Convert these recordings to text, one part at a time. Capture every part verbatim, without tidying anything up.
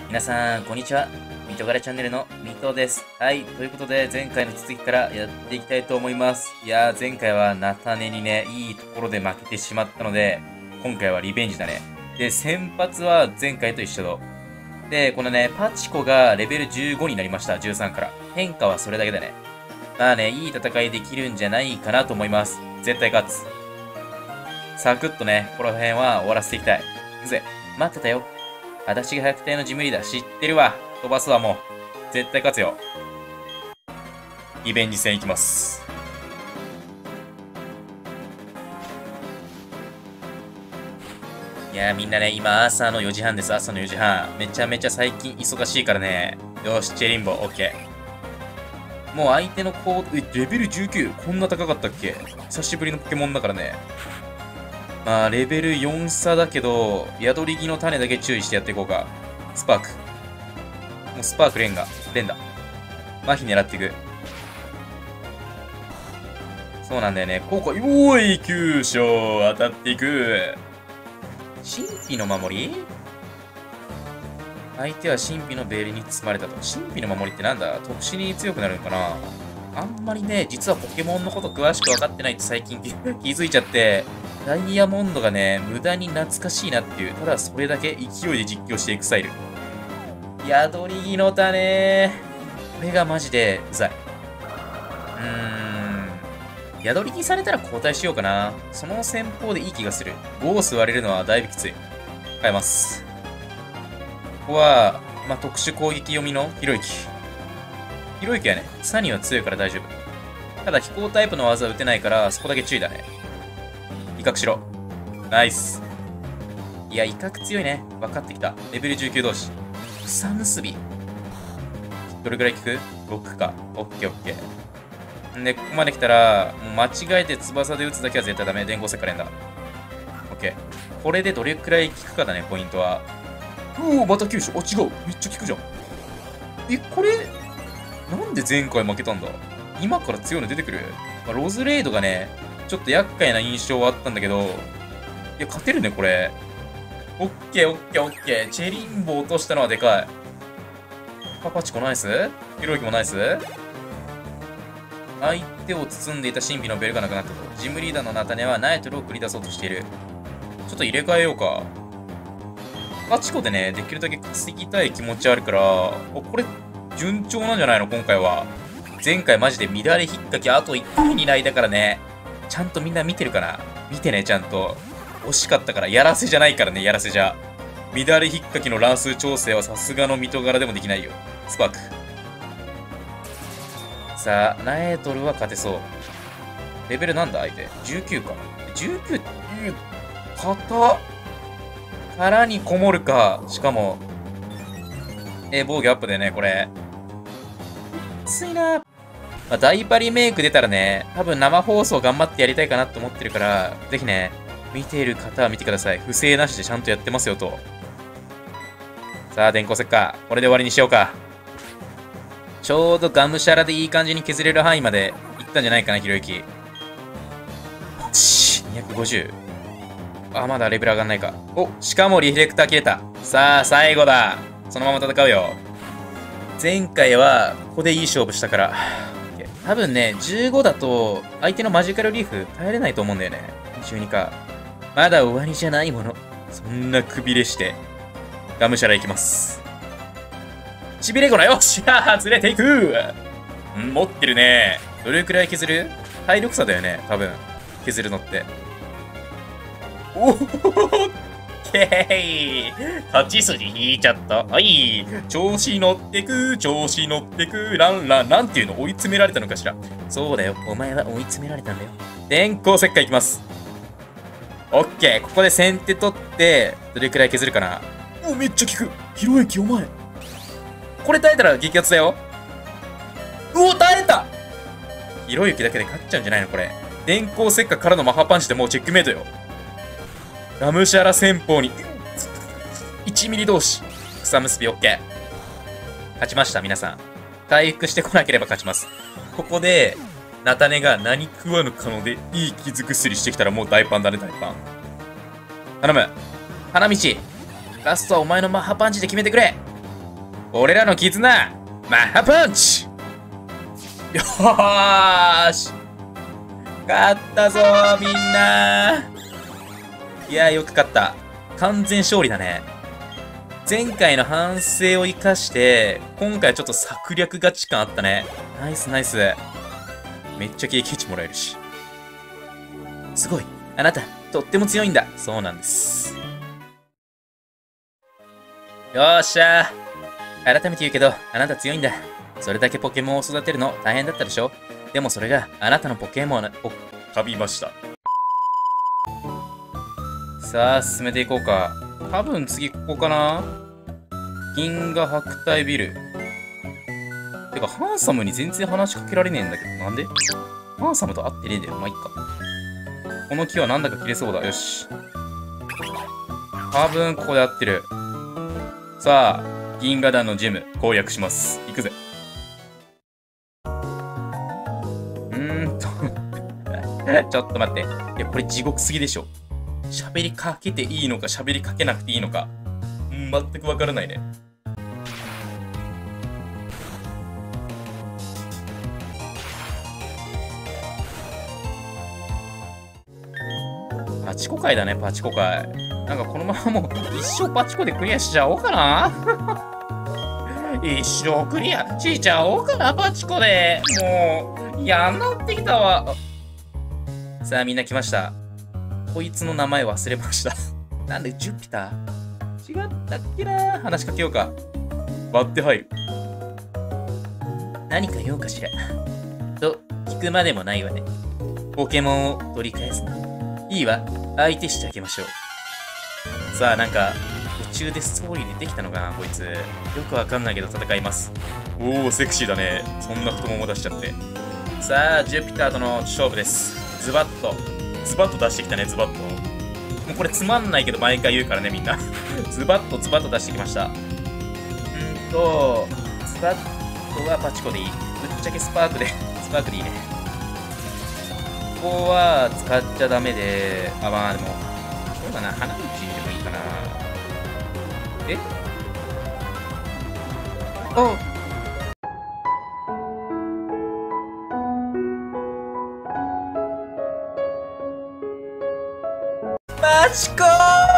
皆さん、こんにちは。ミトガレチャンネルのミトです。はい。ということで、前回の続きからやっていきたいと思います。いやー、前回はナタネにね、いいところで負けてしまったので、今回はリベンジだね。で、先発は前回と一緒だ。で、このね、パチコがレベルじゅうごになりました。じゅうさんから。変化はそれだけだね。まあね、いい戦いできるんじゃないかなと思います。絶対勝つ。サクッとね、この辺は終わらせていきたい。うぜ、待ってたよ。私が百艇のジムリーダー知ってるわ。飛ばすわ、もう。絶対勝つよ。リベンジ戦いきます。いやー、みんなね、今朝のよじはんです。朝のよじはん。めちゃめちゃ最近忙しいからね。よし、チェリンボ、オッケー。もう相手のコード、え、レベルじゅうきゅう、こんな高かったっけ？久しぶりのポケモンだからね。まあ、レベルよん差だけど、宿り木の種だけ注意してやっていこうか。スパーク。もうスパーク、レンガ。レンダ。麻痺狙っていく。そうなんだよね。効果、おい、急所当たっていく。神秘の守り？相手は神秘のベールに包まれたと。神秘の守りってなんだ？特殊に強くなるのかな？あんまりね、実はポケモンのこと詳しく分かってないって最近気づいちゃって、ダイヤモンドがね、無駄に懐かしいなっていう、ただそれだけ勢いで実況していくスタイル。宿り木の種これがマジでうざい。うーん。宿り木されたら交代しようかな。その戦法でいい気がする。ゴース割れるのはだいぶきつい。変えます。ここは、まあ、特殊攻撃読みのひろゆき。ひろゆきはね、サニーは強いから大丈夫。ただ飛行タイプの技打てないから、そこだけ注意だね。威嚇しろ。ナイス。いや、威嚇強いね。分かってきた。レベルじゅうきゅう同士。草結び。どれくらい効く ?ろく か。オッケーオッケー。んで、ここまで来たら、もう間違えて翼で打つだけは絶対ダメ。電光石火連打。オッケー。これでどれくらい効くかだね、ポイントは。うお、また急所。あ、違う。めっちゃ効くじゃん。え、これ、なんで前回負けたんだ？今から強いの出てくる？まあ、ロズレイドがね、ちょっと厄介な印象はあったんだけど、いや、勝てるね、これ。オッケー、オッケー、オッケー。チェリンボ落としたのはでかい。パパチコナイス？ひろゆきもナイス？相手を包んでいた神秘のベルがなくなったと。ジムリーダーのナタネはナイトルを繰り出そうとしている。ちょっと入れ替えようか。パチコでね、できるだけ稼ぎたい気持ちあるから、お、これ、順調なんじゃないの今回は。前回マジで乱れ引っ掛けあといっかいに泣いたからね。ちゃんとみんな見てるかな？見てね、ちゃんと。惜しかったから、やらせじゃないからね、やらせじゃ。乱れ引っ掛けの乱数調整はさすがの人柄でもできないよ。スパーク。さあ、ナエトルは勝てそう。レベルなんだ相手。じゅうきゅうか。じゅうきゅうって、硬っ。殻にこもるか。しかも、えー、防御アップでね、これ。きついな。まあ、大パリメイク出たらね、多分生放送頑張ってやりたいかなと思ってるから、ぜひね、見ている方は見てください。不正なしでちゃんとやってますよと。さあ、電光石火。これで終わりにしようか。ちょうどガムシャラでいい感じに削れる範囲までいったんじゃないかな、ひろゆき。し、にひゃくごじゅう。あ、まだレベル上がんないか。お、しかもリフレクター切れた。さあ、最後だ。そのまま戦うよ。前回は、ここでいい勝負したから。多分ね、じゅうごだと、相手のマジカルリーフ耐えれないと思うんだよね。じゅうにか。まだ終わりじゃないもの。そんなくびれして、ガムシャラ行きます。ちびれごなよっしゃー連れていくん持ってるね。どれくらい削る？体力差だよね、多分。削るのって。おおけー勝ち筋引いちゃった。はい。調子乗ってく、調子乗ってく、ランラン。なんていうの追い詰められたのかしら。そうだよ。お前は追い詰められたんだよ。電光石火いきます。オッケー。ここで先手取って、どれくらい削るかな。お、めっちゃ効く。ひろゆきお前。これ耐えたら激アツだよ。うお、耐えた。ひろゆきだけで勝っちゃうんじゃないのこれ。電光石火からのマハパンチでもうチェックメイトよ。ガムシャラ戦法にいちミリ同士。草結び OK。勝ちました、皆さん。回復してこなければ勝ちます。ここで、ナタネが何食わぬ可能でいい傷薬してきたらもう大パンだね、大パン。頼む。花道。ラストはお前のマッハパンチで決めてくれ。 俺らの絆マッハパンチ。よーし勝ったぞーみんな。いやーよく勝った。完全勝利だね。前回の反省を生かして今回はちょっと策略勝ち感あったね。ナイスナイス。めっちゃ経験値もらえるし。すごい、あなたとっても強いんだ。そうなんです。よーっしゃー。改めて言うけどあなた強いんだ。それだけポケモンを育てるの大変だったでしょ。でもそれがあなたのポケモンを噛みました。さあ進めていこうか。多分次ここかな。銀河白帯ビル。てかハンサムに全然話しかけられねえんだけど、なんでハンサムと会ってねえんだよ。まあいっか。この木はなんだか切れそうだ。よし。多分ここで合ってる。さあ銀河団のジム攻略します。行くぜ。ちょっと待って。いや、これ地獄すぎでしょ。喋りかけていいのか喋りかけなくていいのか。ん全くわからないね。パチコ会だね、パチコ会。なんかこのままもう一生パチコでクリアしちゃおうかな。一生クリアしちゃおうかな、パチコで。もう、やんなってきたわ。さあみんな来ました。こいつの名前忘れました。なんでジュピター違ったっけな。話しかけようか。割って入る。何か用かしらと聞くまでもないわね。ポケモンを取り返すのいいわ。相手してあげましょう。さあなんか途中でストーリーでできたのかなこいつ。よくわかんないけど戦います。おおセクシーだね。そんな太もも出しちゃって。さあジュピターとの勝負です。ズバッとズバッと出してきたね。ズバッともうこれつまんないけど毎回言うからねみんな。ズバッとズバッと出してきました。んーとズバッとはパチコでいい。ぶっちゃけスパークでスパークでいいね。ここは使っちゃダメで、あまあでもそうだな、花道でもいいかな。えおマチコ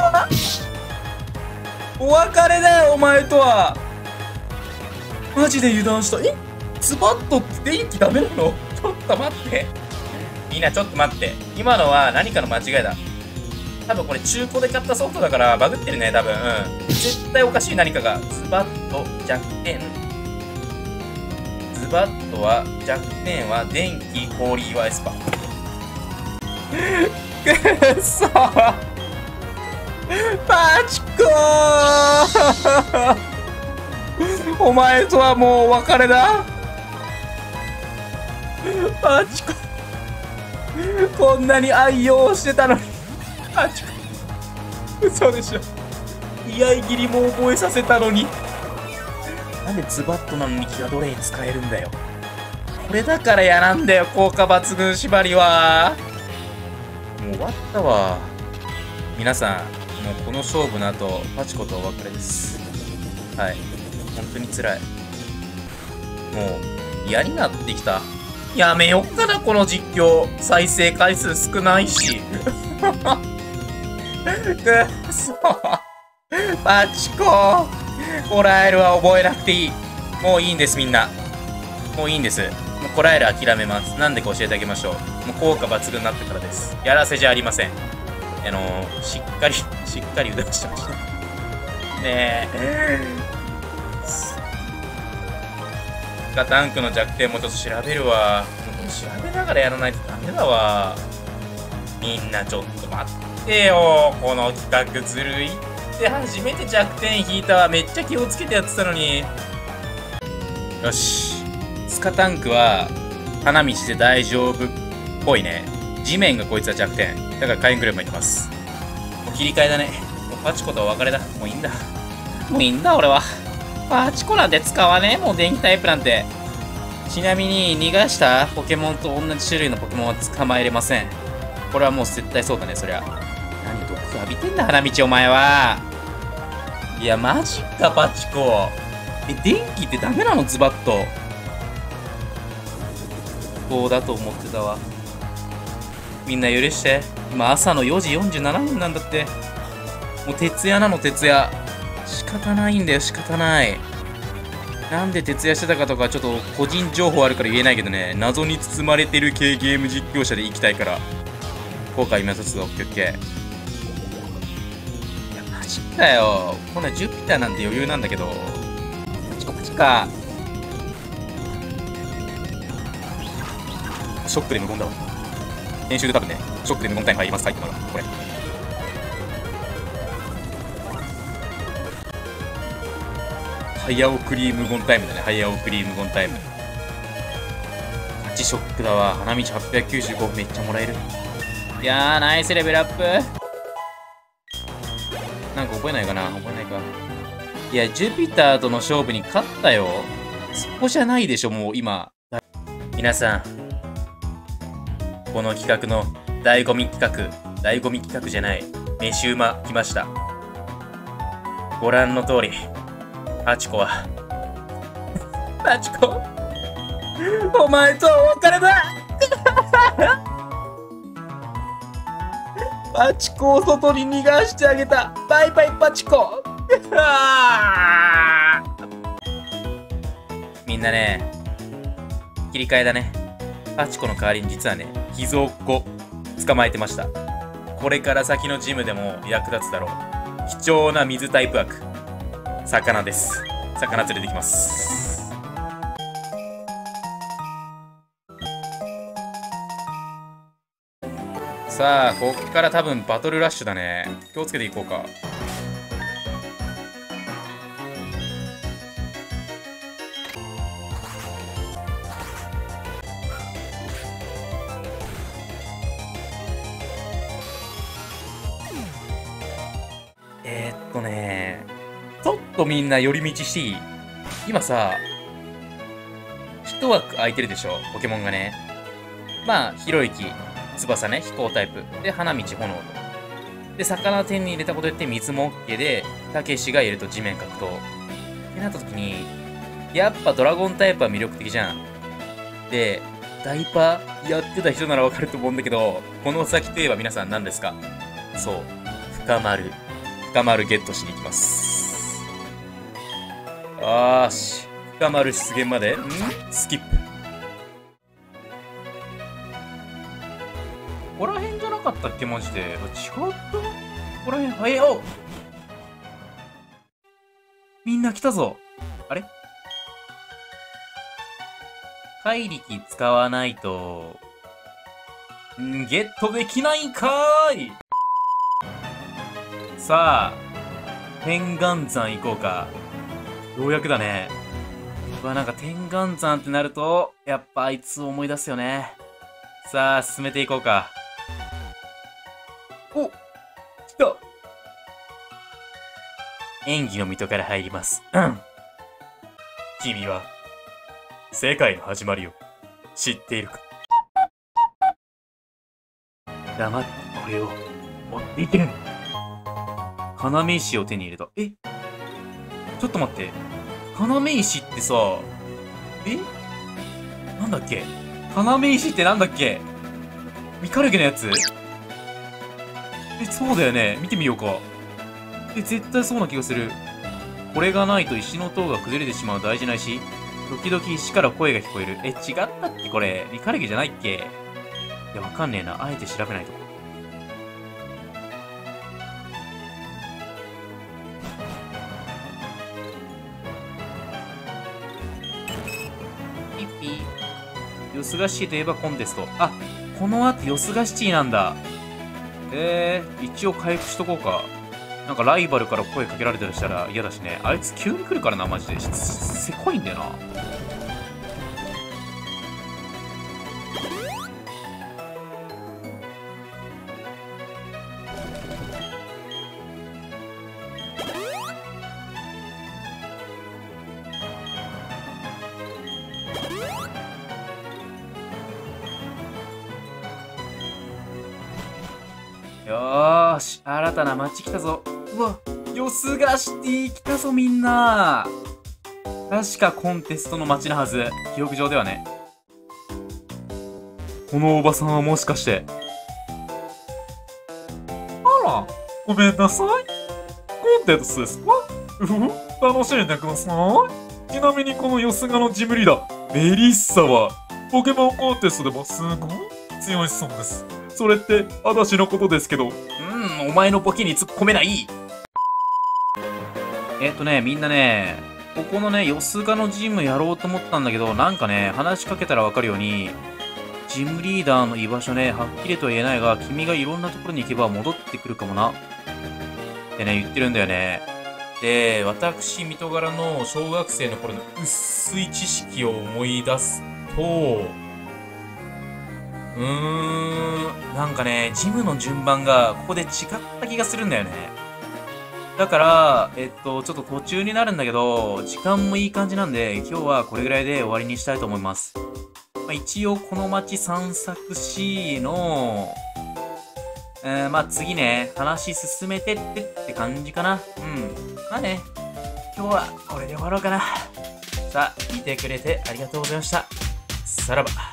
ーお別れだよお前とは。マジで油断した。えズバッとって電気ダメなの。ちょっと待って、みんなちょっと待って。今のは何かの間違いだ。多分これ中古で買ったソフトだからバグってるね多分。うん絶対おかしい何かが。ズバッと弱点。ズバッとは弱点は電気氷岩エスパ。くっそーパチコーお前とはもうお別れだ。パチコこんなに愛用してたのに。パチコ嘘でしょ。居合切りも覚えさせたのに。なんでズバッとなのにキワドレイン使えるんだよ。これだから嫌なんだよ効果抜群縛りは。もう終わったわ。皆さんもうこの勝負の後パチコとお別れです。はい本当に辛い。もう嫌になってきた。やめよっかなこの実況。再生回数少ないし。くっそパチココラエルは覚えなくていい。もういいんですみんな。もういいんです。もうコラエル諦めます。なんでか教えてあげましょう。もう効果抜群になってからです。やらせじゃありません。あのー、しっかりしっかり油断してましたねえ。ガタンクの弱点もちょっと調べるわ。調べながらやらないとダメだわ。みんなちょっと待ってよ。この企画ずるいって初めて弱点引いたわ。めっちゃ気をつけてやってたのに。よし。スカタンクは花道で大丈夫っぽいね。地面がこいつは弱点。だから火炎クレームいきます。もう切り替えだね。もうパチコとお別れだ。もういいんだ。もういいんだ俺は。パチコなんて使わねえもう電気タイプなんて。ちなみに逃がしたポケモンと同じ種類のポケモンは捕まえれません。これはもう絶対そうだねそりゃ。何毒浴びてんだ花道お前は。いやマジかパチコえ、電気ってダメなのズバッと。そうだと思ってたわ。みんな許して。今朝のよじよんじゅうななふんなんだって。もう徹夜なの徹夜。仕方ないんだよ仕方ない。なんで徹夜してたかとかちょっと個人情報あるから言えないけどね。謎に包まれてる系ゲーム実況者で行きたいから。後悔今一つオッケーオッケー。いやマジかよ。こんなジュピターなんて余裕なんだけど。マジかマジか。ショックで無言だわ。編集で多分ね、ショックで無言タイム入ります書いてもらう。これ。早送り無言タイムだね。早送り無言タイム。マジショックだわ。花道はっぴゃくきゅうじゅうごめっちゃもらえる。いやー、ナイスレベルアップ。なんか覚えないかな覚えないか。いや、ジュピターとの勝負に勝ったよ。そこじゃないでしょ、もう今。皆さん。この企画の醍醐味企画、醍醐味企画じゃない、飯うま来ました。ご覧の通り、パチコは、パチコ、お前とお別れだパチコを外に逃がしてあげた。バイバイパチコみんなね、切り替えだね。パチコの代わりに実はね、秘蔵っ子捕まえてました。これから先のジムでも役立つだろう。貴重な水タイプ枠。魚です。魚連れてきます。さあ、こっから多分バトルラッシュだね。気をつけていこうか。えー、っとね、ちょっとみんな寄り道していい？今さ、一枠空いてるでしょポケモンがね。まあ、ひろゆき、翼ね、飛行タイプ。で、花道、炎と。で、魚手に入れたことによって水も OK で、たけしがいると地面格闘。ってなった時に、やっぱドラゴンタイプは魅力的じゃん。で、ダイパーやってた人ならわかると思うんだけど、この先といえば皆さん何ですか？そう、深丸。深丸ゲットしに行きます。あーし、深丸出現まで、んスキップ。ここら辺じゃなかったっけマジで。違ったここら辺、はいよみんな来たぞ。あれ怪力使わないと、んゲットできないんかーい。さあ、天眼山行こうか。ようやくだね。うわ、なんか天眼山ってなると、やっぱあいつを思い出すよね。さあ、進めていこうか。お、来た。演技の水戸から入ります。うん。君は、世界の始まりを知っているか？黙ってこれを持っていける。要石を手に入れた。え？ちょっと待って。要石ってさ、え？なんだっけ？要石ってなんだっけ？ミカルゲのやつ？え、そうだよね。見てみようか。え、絶対そうな気がする。これがないと石の塔が崩れてしまう大事な石。時々石から声が聞こえる。え、違ったっけこれ。ミカルゲじゃないっけ？いや、わかんねえな。あえて調べないと。ピッピー。ヨスガシティといえばコンテスト。あ、この後ヨスガシティなんだ。えー、一応回復しとこうか。なんかライバルから声かけられたりしたら嫌だしね。あいつ急に来るからな、マジで。せこいんだよな。よーし、新たな街来たぞ。うわ、ヨスガシティ来たぞみんな。 確かコンテストの街のはず。記憶上ではね。このおばさんはもしかして。あら、ごめんなさい。コンテストですか？うふふ、楽しんでください。ちなみにこのヨスガのジムリーダー、メリッサは、ポケモンコンテストでもすごい強いそうです。それって、私のことですけど。うーん、お前のボケに突っ込めない。えっとね、みんなね、ここのね、ヨスガのジムやろうと思ったんだけど、なんかね、話しかけたらわかるように、ジムリーダーの居場所ね、はっきりとは言えないが、君がいろんなところに行けば戻ってくるかもな。ってね、言ってるんだよね。で、私、水戸柄の小学生の頃の薄い知識を思い出すと、うーん、なんかね、ジムの順番がここで違った気がするんだよね。だから、えっと、ちょっと途中になるんだけど、時間もいい感じなんで、今日はこれぐらいで終わりにしたいと思います。まあ、一応、この街散策しの、えー、まあ次ね、話進めてってって感じかな。うん。まあね、今日はこれで終わろうかな。さあ、見てくれてありがとうございました。さらば。